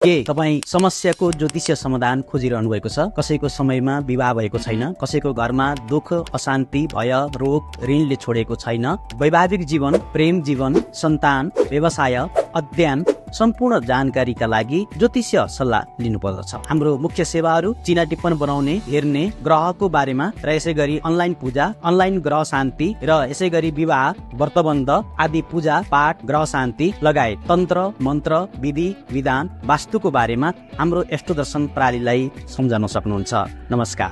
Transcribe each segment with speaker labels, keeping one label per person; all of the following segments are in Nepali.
Speaker 1: के तपाईँ समस्याको ज्योतिषीय समाधान खोजिरहनु भएको छ? कसैको समयमा विवाह भएको छैन, कसैको घरमा दुःख, अशान्ति, भय, रोग, ऋणले छोडेको छैन, वैवाहिक जीवन, प्रेम जीवन, सन्तान, व्यवसाय, अध्ययन सम्पूर्ण जानकारीका लागि ज्योतिषीय सल्लाह लिनुपर्दछ। हाम्रो मुख्य सेवाहरू चिना टिप्पण बनाउने, हेर्ने, ग्रहको बारेमा र यसै गरी अनलाइन पूजा, अनलाइन ग्रह शान्ति र यसै गरी विवाह, व्रतबन्ध आदि पूजा पाठ, ग्रह शान्ति लगायत तन्त्र, मन्त्र, विधि, विधान, वास्तुको बारेमा हाम्रो एस्ट्रोदर्शन प्रणालीलाई सम्झन सक्नुहुन्छ। नमस्कार।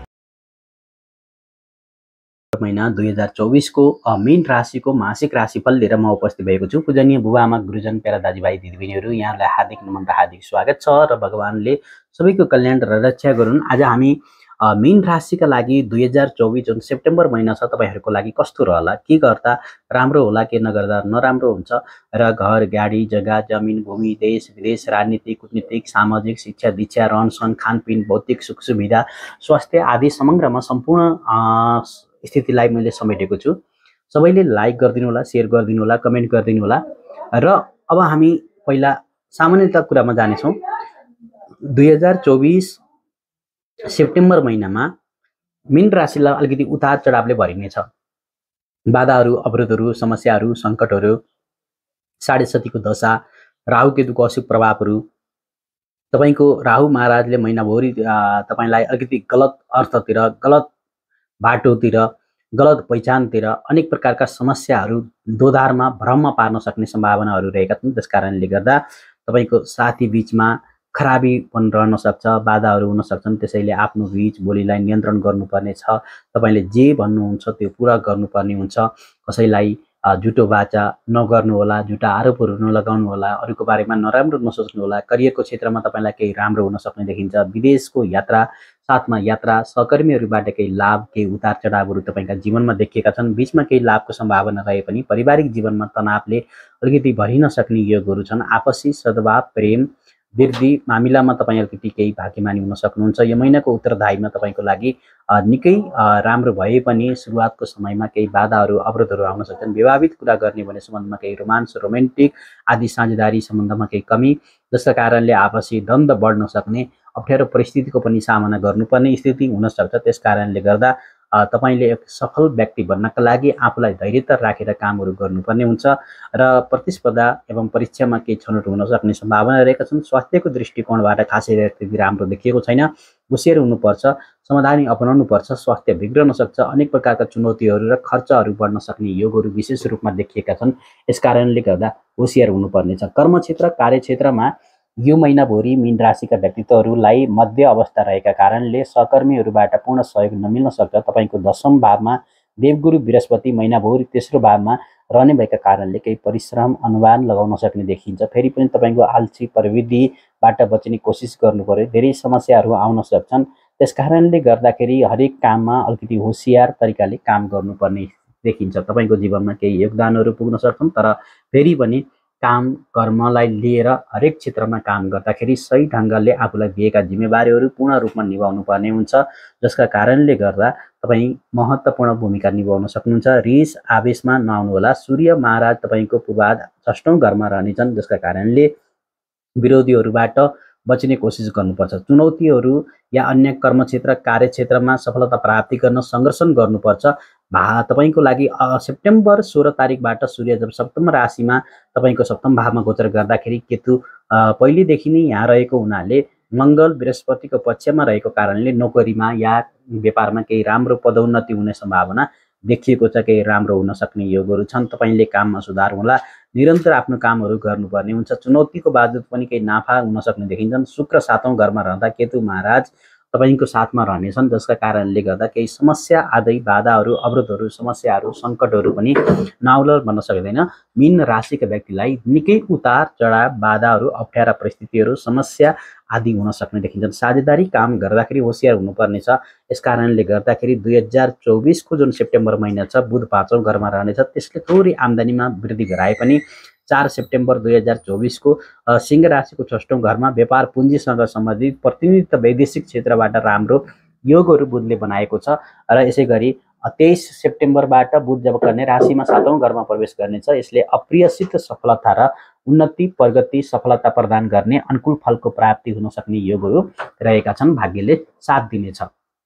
Speaker 2: महिना 2024 को मीन राशिको मासिक राशिफल लिएर म उपस्थित भएको छु। पूजनीय बुबाआमा, गुरुजन, प्यारा दाजुभाइ दिदीबहिनीहरू, यहाँलाई हार्दिक नमन र हार्दिक स्वागत छ र भगवानले सबैको कल्याण र रक्षा गरून्। आज हामी मीन राशिका लागि 2024 जुन सेप्टेम्बर महिना छ तपाईहरुको लागि कस्तो रहला, के गर्दा राम्रो होला, के नगर्दा नराम्रो हुन्छ र घर, गाडी, जग्गा, जमिन, भूमि, देश विदेश, राजनीति, कूटनीतिक, सामाजिक, शिक्षा, दीक्षा, रहनसहन, खानपिन, भौतिक सुख सुविधा, स्वास्थ्य आदि समग्रमा सम्पूर्ण स्थितिलाई मैले समेटेको छु। सबैले लाइक गरिदिनु होला, शेयर गरिदिनु होला, कमेन्ट गरिदिनु होला र अब हामी पहिला सामान्यतः कुरामा जानेछौं। 2024 सेप्टेम्बर महिनामा मीन राशिलाई अलिकति उतार चढावले भरिनेछ। बाधाहरू, अवरोधहरू, समस्याहरू, संकटहरू, साढे सतीको दशा, राहु केतुको अशुभ प्रभावहरू, तपाईको राहु महाराजले महिनाभरि तपाईलाई अलिकति गलत अर्थतिर, गलत बाटोतिर, गलत पहिचानतिर, अनेक प्रकारका समस्याहरू दोधारमा भ्रममा पार्न सक्ने सम्भावनाहरू रहेका छन्। त्यसकारणले गर्दा तपाईको साथी बीचमा खराबीपन रहन सक्छ, बाधाहरू हुन सक्छन्। त्यसैले आफ्नो बीच बोलीलाई नियन्त्रण गर्नुपर्ने छ। तपाईले जे भन्नुहुन्छ त्यो पूरा गर्नुपर्ने हुन्छ। कसैलाई झुटो वाचा नगर्नु होला, झुटा आरोपहरू नलगाउनु होला, अरूको बारेमा नराम्रो नसोच्नु होला। करियरको क्षेत्रमा तपाईलाई केही राम्रो हुन सक्ने देखिन्छ। विदेशको यात्रा, साथमा यात्रा, सहकर्मीहरूबाट केही लाभ, केही उतार चढावहरू तपाईका जीवनमा देखिएका छन्। बीचमा केही लाभको सम्भावना रहे पनि पारिवारिक जीवनमा तनावले अलिकति भरिन सक्ने योगहरू छन्। आपसी सद्भाव, प्रेम वृद्धि मामिलामा तपाई अलिकति केही भाग्यमानी हुन सक्नुहुन्छ। यो महिनाको उत्तरदायीमा तपाईको लागि निकै राम्रो भए पनि सुरुवातको समयमा केही बाधाहरू, अवरोधहरू आउन सक्छन्। विवाहित कुरा गर्ने भने सम्बन्धमा केही रोमान्स, रोमान्टिक आदि साझेदारी सम्बन्धमा केही कमी, जसका कारणले आपसी द्वन्द्व बढ्न सक्ने अप्ठ्यारो परिस्थितिको पनि सामना गर्नुपर्ने स्थिति हुन सक्छ। त्यसकारणले गर्दा तपाईले एक सफल व्यक्ति बन्नका लागि आफूलाई धैर्यता राखेर कामहरू गर्नुपर्ने हुन्छ र प्रतिस्पर्धा एवं परीक्षामा केही छनौट हुन सक्ने सम्भावना रहेका छन्। स्वास्थ्यको दृष्टिकोणबाट खासै स्थिति राम्रो देखिएको छैन। होशियार हुनुपर्छ, समाधानी अपनाउनु पर्छ। स्वास्थ्य बिग्रन सक्छ। अनेक प्रकारका चुनौतीहरू र खर्चहरू बढ्न सक्ने योगहरू विशेष रूपमा देखिएका छन्। यसकारणले गर्दा होशियार हुनुपर्ने छ। कर्मक्षेत्र, कार्यक्षेत्रमा यो महिनाभरि मीन राशिका व्यक्तित्वहरूलाई मध्य अवस्था रहेका कारणले सहकर्मीहरूबाट पूर्ण सहयोग नमिल्न सक्छ। तपाईको दशम भावमा देवगुरु बृहस्पति महिनाभरि तेस्रो भावमा रहने भएका कारणले केही परिश्रम, अनुमान लगाउन सक्ने देखिन्छ। फेरि पनि तपाईको आलसी प्रवृत्तिबाट बच्ने कोसिस गर्नु पर्यो। धेरै समस्याहरू आउन सक्छन्। त्यसकारणले गर्दाखेरि हरेक काममा अलिकति होशियार तरिकाले काम गर्नुपर्ने देखिन्छ। तपाईको जीवनमा केही योगदानहरू पुग्न सक्छन्, तर फेरि पनि काम कर्मलाई लिएर हरेक क्षेत्रमा काम गर्दाखेरि सही ढंगले आफूलाई दिएका जिम्मेवारीहरू पूर्ण रूपमा निभाउनु पर्ने हुन्छ, जसका कारणले गर्दा तपाई महत्त्वपूर्ण भूमिका निभाउन सक्नुहुन्छ। रिस आवेशमा नआउनु होला। सूर्य महाराज तपाईको पूर्वाध 6औं घरमा रहनेछन्, जसका कारणले विरोधीहरूबाट बच्ने कोसिस गर्नुपर्छ। चुनौतीहरू या अन्य कर्मक्षेत्र, कार्यक्षेत्रमा सफलता प्राप्ति गर्न संघर्ष गर्नुपर्छ। तपाईको लागि सेप्टेम्बर 16 तारिकबाट सूर्य जब सप्तम राशिमा तपाईको सप्तम भावमा गोचर गर्दाखेरि केतु पहिलेदेखि नै यहाँ रहेको हुनाले मंगल बृहस्पतिको पक्षमा रहेको कारणले नोकरीमा या व्यापारमा केही राम्रो पदोन्नति हुने सम्भावना देखिएको छ। केही राम्रो हुन सक्ने योगहरू छन्। तपाईले काममा सुधार होला। निरन्तर आफ्नो कामहरू गर्नुपर्ने हुन्छ। चुनौतीको बावजुद पनि केही नाफा हुन सक्ने देखिन्छन्। शुक्र 7औं घरमा रहँदा केतु महाराज तपाईको साथमा रहनेछन्, जसका कारणले गर्दा केही समस्या आदि बाधाहरू, अवरोधहरू, समस्याहरू, संकटहरू पनि नाउलर बन्न सक्दैन। मीन राशिका व्यक्तिलाई निकै उतार चढाव, बाधाहरू, अप्ठ्यारा परिस्थितिहरू, समस्या आदि हुन सक्ने देखिन्छन्। साझेदारी काम गर्दाखेरि होशियार हुनुपर्ने छ। यसकारणले गर्दाखेरि 2024 को जुन सेप्टेम्बर महिना छ बुध 5औं घरमा रहनेछ। त्यसले थोरै आम्दानीमा वृद्धि गराए पनि 4 सेप्टेम्बर 2024 को सिंह राशिको 6औं घरमा व्यापार पुँजीसँग सम्बन्धित प्रतिनिधित्व वैदेशिक क्षेत्रबाट राम्रो योगहरू बुधले बनाएको छ र यसैगरी 23 सेप्टेम्बरबाट बुध जब गर्ने राशिमा 7औं घरमा प्रवेश गर्नेछ। यसले अप्रियसित सफलता र उन्नति प्रगति सफलता प्रदान गर्ने अनुकूल फलको प्राप्ति हुन सक्ने योगहरू रहेका छन्। भाग्यले साथ दिनेछ।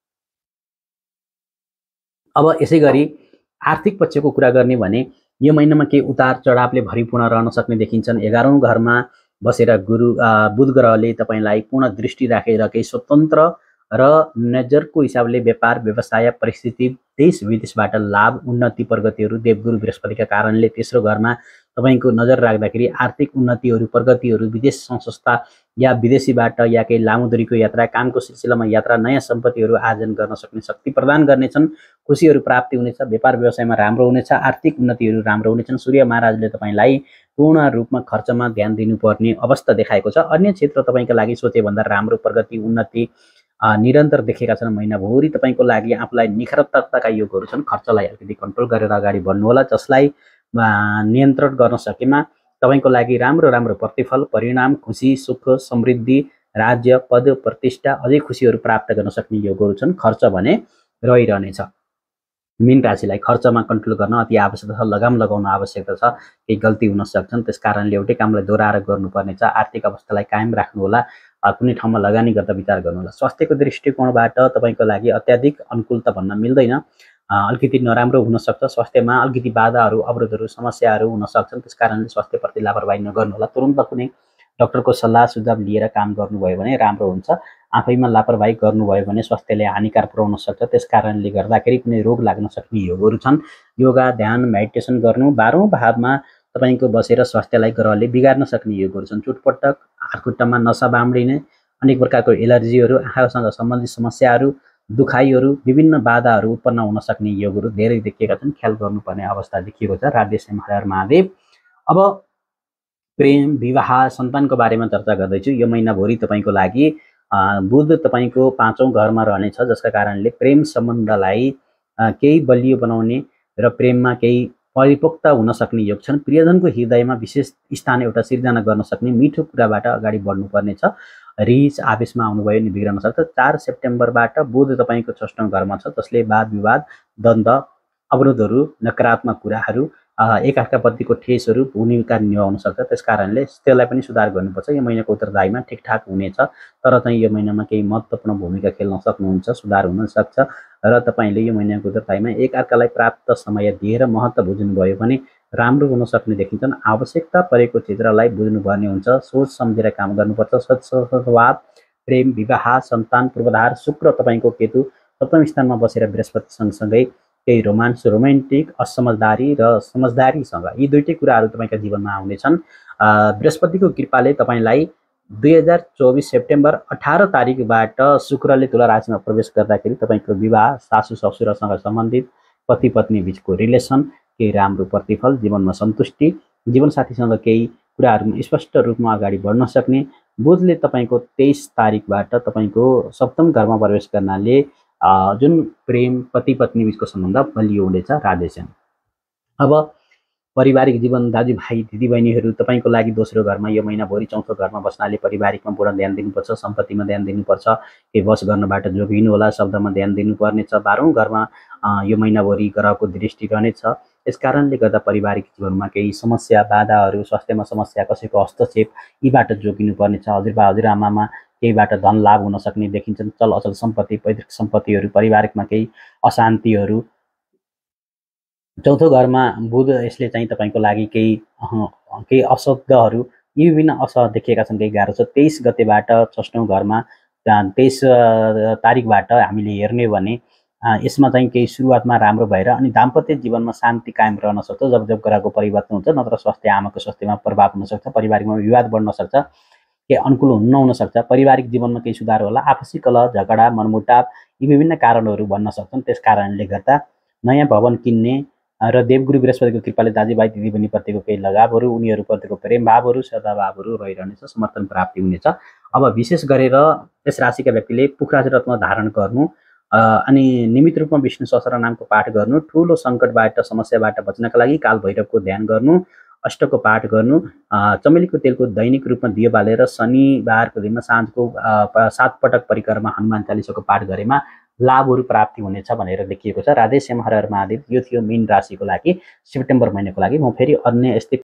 Speaker 2: अब यसै गरी आर्थिक पक्षको कुरा गर्ने भने यो महिनामा केही उतार चढावले भरिपूर्ण रहन सक्ने देखिन्छन्। 11औं घरमा बसेर बुध ग्रहले तपाईलाई पूर्ण दृष्टि राखेर केही स्वतन्त्र र नजरको हिसाबले व्यापार व्यवसाय परिस्थिति देश विदेशबाट लाभ उन्नति प्रगतिहरू देवगुरु बृहस्पतिका कारणले तेस्रो घरमा तपाईको नजर राख्दाखेरि आर्थिक उन्नतिहरू प्रगतिहरू विदेश संस्था या विदेशीबाट या केही लामो दूरीको यात्रा कामको सिलसिलामा यात्रा नयाँ सम्पत्तिहरू आर्जन गर्न सक्ने शक्ति प्रदान गर्नेछन्। खुसीहरू प्राप्ति हुनेछ। व्यापार व्यवसायमा राम्रो हुनेछ। आर्थिक उन्नतिहरू राम्रो हुनेछन्। सूर्य महाराजले तपाईलाई पूर्ण रूपमा खर्चमा ध्यान दिनुपर्ने अवस्था देखाएको छ। अन्य क्षेत्र तपाईका लागि सोचे भन्दा राम्रो प्रगति उन्नति निरन्तर देखेका छन्। महिनाभरि तपाईको लागि आफूलाई निखरताका योगहरू छन्। खर्चलाई अलिकति कन्ट्रोल गरेर अगाडि बढ्नु होला। जसलाई नियन्त्रण गर्न सकेमा तपाईको लागि राम्रो राम्रो प्रतिफल परिणाम खुसी सुख समृद्धि राज्य पद प्रतिष्ठा अझै खुसीहरू प्राप्त गर्न सक्ने योगहरू छन्। खर्च भने रहिरहनेछ। मीन राशिलाई खर्चमा कन्ट्रोल गर्न अति आवश्यक छ। लगाम लगाउन आवश्यकता छ। केही गल्ती हुन सक्छन्। त्यसकारणले एउटै कामलाई दोहोऱ्याएर गर्नुपर्नेछ। आर्थिक अवस्थालाई कायम राख्नु होला। कुनै ठाउँमा लगानी गर्दा विचार गर्नु होला। स्वास्थ्यको दृष्टिकोणबाट तपाईको लागि अत्याधिक अनुकूलता भन्न मिल्दैन। अलिकति नराम्रो हुन सक्छ। स्वास्थ्यमा अलिकति बाधाहरू अवरोधहरू समस्याहरू हुन सक्छन्। त्यसकारणले स्वास्थ्यप्रति लापरवाही नगर्नु होला। तुरुन्त कुनै डाक्टरको सल्लाह सुझाव लिएर काम गर्नुभयो भने राम्रो हुन्छ। आफैमा लापरवाही गर्नुभयो भने स्वास्थ्यले हानिकार पुर्याउन सक्छ। त्यसकारणले गर्दाखेरि कुनै रोग लाग्न सक्ने योगहरू छन्। योगा ध्यान मेडिटेसन गर्नु। 12औं भावमा तपाईको बसेर स्वास्थ्यलाई ग्रहले बिगार्न सक्ने योगहरू छन्। चोटपटक हातखुट्टामा नसा बाम्डिने अनेक प्रकारको एलर्जीहरू आँखासँग सम्बन्धित समस्याहरू दुखाइहरू विभिन्न बाधाहरू उत्पन्न हुन सक्ने योगहरू धेरै देखिएका छन्। ख्याल गर्नुपर्ने अवस्था देखिएको छ। राधेश्याम हर हर महादेव। अब प्रेम विवाह सन्तानको बारेमा चर्चा गर्दैछु। यो महिनाभरि तपाईको लागि बुध तपाईको 5औं घरमा रहनेछ। जसका कारणले प्रेम सम्बन्धलाई केही बलियो बनाउने र प्रेममा केही परिपक्व हुन सक्ने योग छन्। प्रियजनको हृदयमा विशेष स्थान एउटा सिर्जना गर्न सक्ने मिठो कुराबाट अगाडि बढ्नुपर्नेछ। रिस आवेशमा आउनुभयो नि बिग्रन सक्छ। 4 सेप्टेम्बरबाट बुध तपाईको 6औं घरमा छ। जसले वाद विवाद द्वन्द्व अवरोधहरू नकारात्मक कुराहरू एकअर्काप्रतिको ठेसहरू भूमिका निभाउन सक्छ। त्यसकारणले त्यसलाई पनि सुधार गर्नुपर्छ। यो महिनाको उत्तरदायीमा ठिकठाक हुनेछ। तर चाहिँ यो महिनामा केही महत्त्वपूर्ण भूमिका खेल्न सक्नुहुन्छ। सुधार हुन सक्छ र तपाईले यो महिनाको उत्तरदायीमा एकअर्कालाई प्राप्त समय दिएर महत्त्व बुझ्नुभयो भने राम्रो हुन सक्ने देखिन्छन्। आवश्यकता परेको क्षेत्रलाई बुझ्नुपर्ने हुन्छ। सोच सम्झेर काम गर्नुपर्छ। सद्भाव प्रेम विवाह सन्तान पूर्वाधार शुक्र तपाईको केतु 7औं स्थानमा बसेर बृहस्पति सँगसँगै केही रोमान्स रोमान्टिक असमझदारी र समझदारीसँग यी दुईटै कुराहरू तपाईका जीवनमा आउनेछन्। बृहस्पतिको कृपाले तपाईलाई 2024 सेप्टेम्बर 18 तारिकबाट शुक्रले तुला राशिमा प्रवेश गर्दाखेरि तपाईको विवाह सासु ससुरसँग सम्बन्धित पति पत्नी बीचको रिलेसन केही राम्रो प्रतिफल जीवनमा सन्तुष्टि जीवनसाथीसँग केही कुराहरूमा स्पष्ट रूपमा अगाडि बढ्न सक्ने। बुधले तपाईको 23 तारिकबाट तपाईको 7औं घरमा प्रवेश गर्नाले जुन प्रेम पति पत्नी बीचको सम्बन्ध बलियो हुनेछ। राधेश्याम। अब पारिवारिक जीवन दाजुभाइ दिदीबहिनीहरू तपाईको लागि दोस्रो घरमा यो महिनाभरि 4औं घरमा बस्नाले पारिवारिकमा पूर्ण ध्यान दिनुपर्छ। सम्पत्तिमा ध्यान दिनुपर्छ। केही बस गर्नबाट जोगिनु होला। शब्दमा ध्यान दिनुपर्नेछ। 12औं घरमा यो महिनाभरि ग्रहको दृष्टि रहनेछ। यसकारणले गर्दा पारिवारिक जीवनमा केही समस्या बाधाहरू स्वास्थ्यमा समस्या कसैको हस्तक्षेप यीबाट जोगिनुपर्नेछ। हजुरबा हजुरआमामा केहीबाट धन लाभ हुन सक्ने देखिन्छन्। चल अचल सम्पत्ति पैतृक सम्पत्तिहरू पारिवारिकमा केही अशान्तिहरू। 4औं घरमा बुध यसले चाहिँ तपाईको लागि केही अशब्दहरू यी विभिन्न असह देखिएका छन्। केही गाह्रो छ। 23 गतेबाट 6औं घरमा 23 तारिकबाट हामीले हेर्ने भने यसमा चाहिँ केही सुरुवातमा राम्रो भएर अनि दाम्पत्य जीवनमा शान्ति कायम रहन सक्छ। जब ग्रहको परिवर्तन हुन्छ नत्र स्वास्थ्य आमाको स्वास्थ्यमा प्रभाव हुन सक्छ। पारिवारिकमा विवाद बढ्न सक्छ। केही अनुकूल नहुन सक्छ। पारिवारिक जीवनमा केही सुधार होला। आपसी कलह झगडा मनमुटाव यी विभिन्न कारणहरू बन्न सक्छन्। त्यस कारणले गर्दा नयाँ भवन किन्ने र देवगुरु बृहस्पतिको कृपाले दाजुभाइ दिदीबहिनीप्रतिको केही लगावहरू उनीहरूप्रतिको प्रेम भावहरू सद्भावहरू रहिरहनेछ। समर्थन प्राप्ति हुनेछ। अब विशेष गरेर यस राशिका व्यक्तिले पुखराज रत्न धारण गर्नु अनि नियमित रूपमा विष्णु सहस्त्र नामको पाठ गर्नु ठुलो सङ्कटबाट समस्याबाट बच्नका लागि काल भैरवको ध्यान गर्नु अष्टको पाठ गर्नु चमेलीको तेलको दैनिक रूपमा दियो बालेर शनिबारको दिनमा साँझको 7 पटक परिक्रमा हनुमान चालिसाको पाठ गरेमा लाभहरू प्राप्ति हुनेछ भनेर लेखिएको छ। राधेश्याम हर हर महादेव। यो थियो मीन राशिको लागि सेप्टेम्बर महिनाको लागि। म फेरि अन्य यस्तै